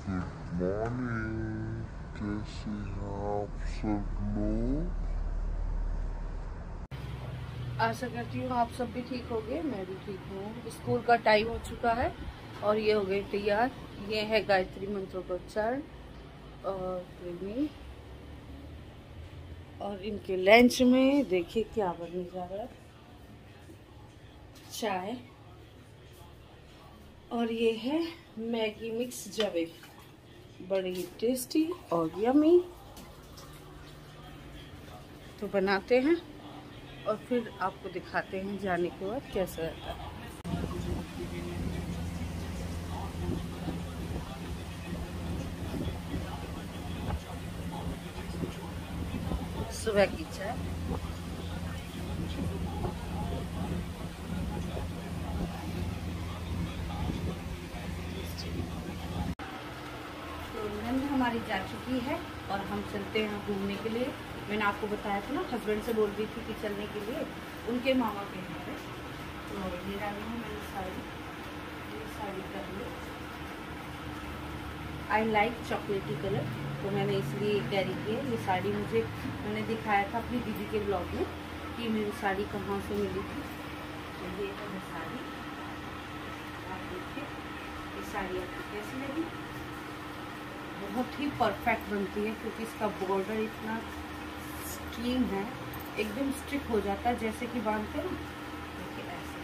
Morning, कैसे हैं आप सब लोग? आशा करती हूँ आप सब भी ठीक होंगे, मैं भी ठीक हूँ। स्कूल का टाइम हो चुका है और ये हो गए तैयार। ये है गायत्री मंत्रोच्चारण और प्रेमी, और इनके लंच में देखिए क्या बनने जा रहा है। चाय, और ये है मैगी मिक्स जवे, बड़ी ही टेस्टी और यमी। तो बनाते हैं और फिर आपको दिखाते हैं जाने के बाद कैसा रहता है। सुबह की चाय, तो नंद हमारी जा चुकी है और हम चलते हैं घूमने के लिए। मैंने आपको बताया था ना, हस्बैंड से बोल रही थी कि चलने के लिए, उनके मामा के यहाँ है। तो ये डाली हूँ मैंने साड़ी, ये साड़ी कर ली। आई लाइक चॉकलेटी कलर, तो मैंने इसलिए कैरी की है। ये साड़ी मुझे मैंने दिखाया था अपनी दीदी के ब्लॉग में कि मेरी साड़ी कहाँ से मिली थी। तो ये है साड़ी, आप देखिए ये साड़ी आपको कैसी लगी। बहुत ही परफेक्ट बनती है क्योंकि इसका बॉर्डर इतना स्ट्रीम है, एकदम स्टिक हो जाता है जैसे कि बांधते हैं ना, देखिए ऐसे।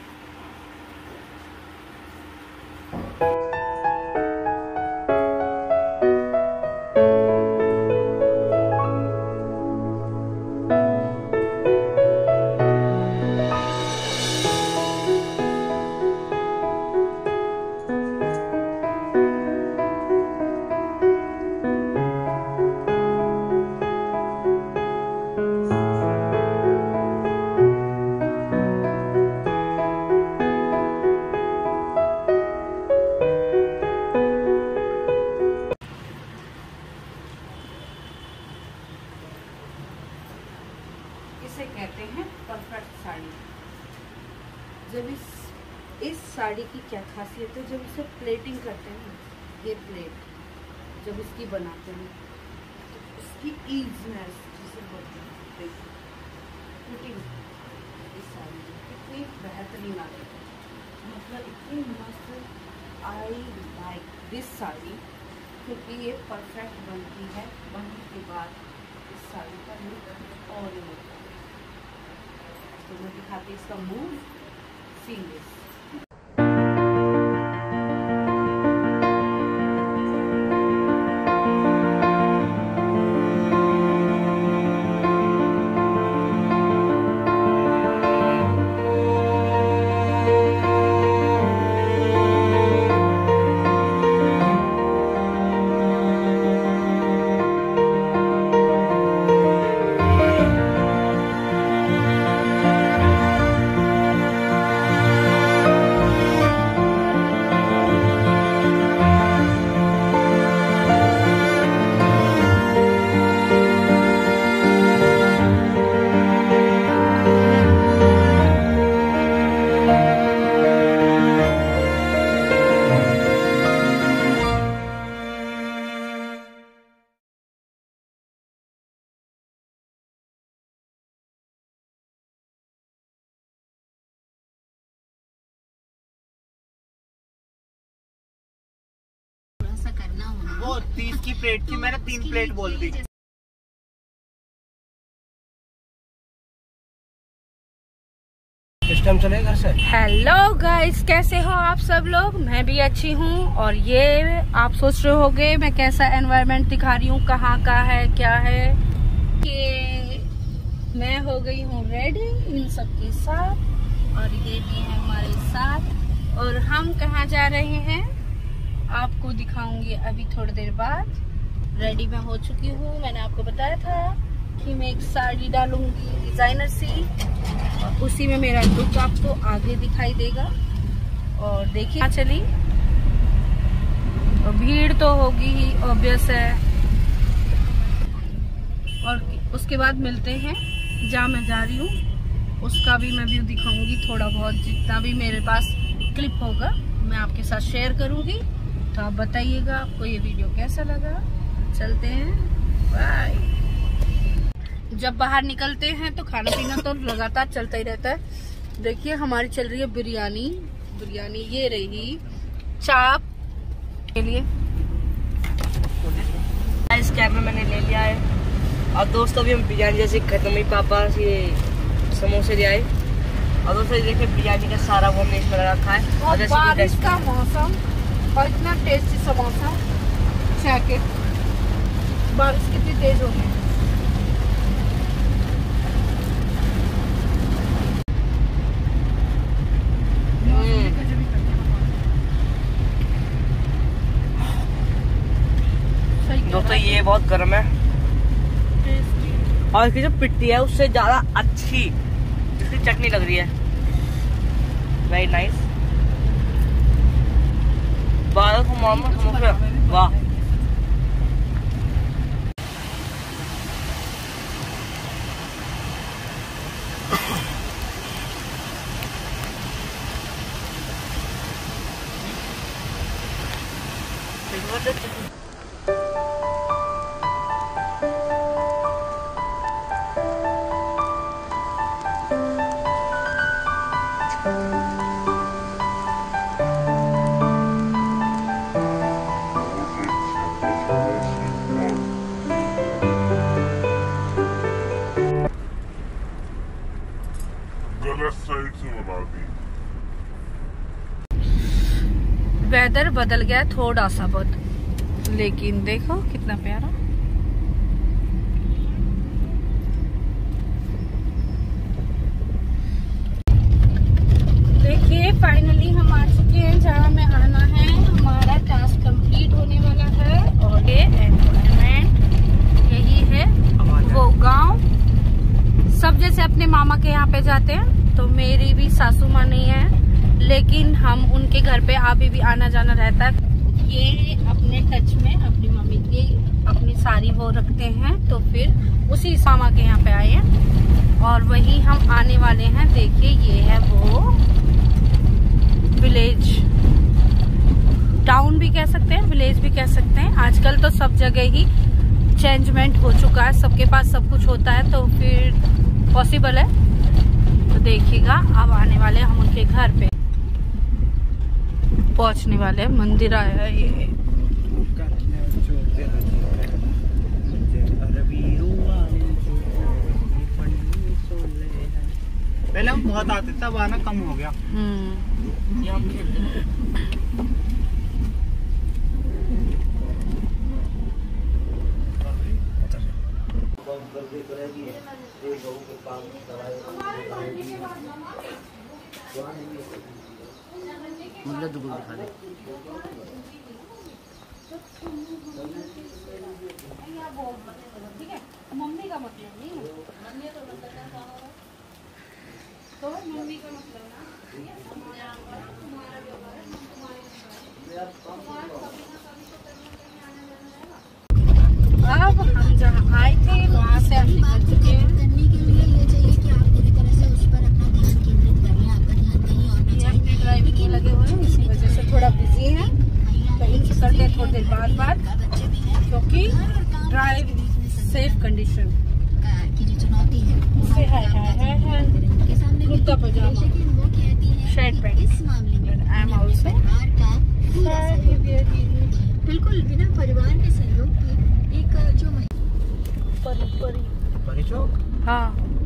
इसे कहते हैं परफेक्ट साड़ी। जब इस साड़ी की क्या खासियत है, जब इसे प्लेटिंग करते हैं, ये प्लेट जब इसकी बनाते हैं तो उसकी ईजनेस जिसे बोलते हैं, देखिए फिटिंग इस साड़ी में कितनी बेहतरीन आती है, मतलब इतनी मस्त। आई लाइक दिस साड़ी क्योंकि ये परफेक्ट बनती है। बनने के बाद इस साड़ी का लुक और ही होता है। तो मैं दिखाती इसका मूव, सीमलेस। वो 30 की प्लेट थी, मैंने 3 प्लेट बोल दी। सिस्टम चलेगा घर से। हेलो गाइस, कैसे हो आप सब लोग? मैं भी अच्छी हूँ। और ये आप सोच रहे होगे मैं कैसा एनवायरनमेंट दिखा रही हूँ, कहाँ का है, क्या है। कि मैं हो गई हूँ रेडी इन सब के साथ और ये भी है हमारे साथ। और हम कहाँ जा रहे हैं आपको दिखाऊंगी अभी थोड़ी देर बाद। रेडी मैं हो चुकी हूँ, मैंने आपको बताया था कि मैं एक साड़ी डालूंगी डिजाइनर सी, और उसी में मेरा लुक आपको आगे दिखाई देगा। और देखिए चली, और भीड़ तो होगी ही, ऑब्वियस है। और उसके बाद मिलते हैं जहाँ मैं जा रही हूँ, उसका भी मैं व्यू दिखाऊंगी। थोड़ा बहुत जितना भी मेरे पास क्लिप होगा मैं आपके साथ शेयर करूंगी। तो आप बताइएगा आपको ये वीडियो कैसा लगा। चलते हैं, बाय। जब बाहर निकलते हैं तो खाना पीना तो लगातार चलता ही रहता है। देखिए हमारी चल रही है बिरयानी। ये रही चाप के लिए। इस कैब में मैंने ले लिया है। और दोस्तों भी हम बिरयानी जैसे खत्म हुई, पापा ये समोसे ले आए। और दोस्तों देखिए बिरयानी का सारा वो हमने इसमें रखा है। और बारिश का मौसम और इतना टेस्टी समोसा, बारिश कितनी तेज हो गई। दोस्तों ये बहुत गर्म है और इसकी जो पिट्टी है उससे ज्यादा अच्छी इसकी चटनी लग रही है। Very nice. वाह गलत साइड से बना दी। वेदर बदल गया थोड़ा सा बहुत, लेकिन देखो कितना प्यारा। देखिए फाइनली हम आ चुके हैं जहाँ हमें आना है। हमारा टास्क कंप्लीट होने वाला है और ये एनवायरनमेंट यही है वो गांव। सब जैसे अपने मामा के यहाँ पे जाते हैं, तो मेरी भी सासू माँ नहीं है, लेकिन हम उनके घर पे अभी भी आना जाना रहता है। ये अपने टच में अपनी मम्मी की अपनी सारी वो रखते हैं, तो फिर उसी मामा के यहाँ पे आए हैं और वही हम आने वाले हैं। देखिए ये है वो विलेज, टाउन भी कह सकते हैं, विलेज भी कह सकते हैं। आजकल तो सब जगह ही चेंजमेंट हो चुका है, सबके पास सब कुछ होता है, तो फिर पॉसिबल है। तो देखिएगा अब आने वाले हम उनके घर पे पहुंचने वाले हैं। मंदिर आया है ये। पहले हम बहुत आते थे, अब आना कम हो गया। मतलब दुकान दिखा दे। ठीक है, मम्मी का मतलब नहीं है, तो मम्मी का मतलब ना अब हम जहाँ आए थे वहाँ से हम निकल चुके हैं। करने के लिए ये चाहिए कि आप पूरी तरह से उस पर अपना ध्यान केंद्रित करें। आपका ध्यान कहीं और ना जाए। अपने ड्राइविंग में लगे हुए हैं, इसी वजह से थोड़ा बिजी हैं। कहीं करते हैं थोड़ी देर बाद क्योंकि ड्राइव सेफ कंडीशन की जो चुनौती है से है के सामने कुर्ता पजामा, लेकिन वो कहती है शर्ट पैंट। इस मामले में आई एम ऑल्सो परिवार का पूरा सहयोग बिल्कुल बिना परिवार के सहयोग के एक जो परी चौक। हाँ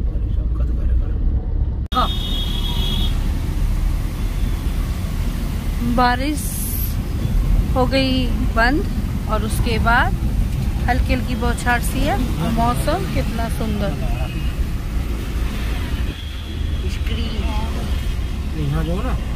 बारिश हो गई बंद और उसके बाद हल्की हल्की बौछार सी है। मौसम कितना सुंदर। यहाँ जो ना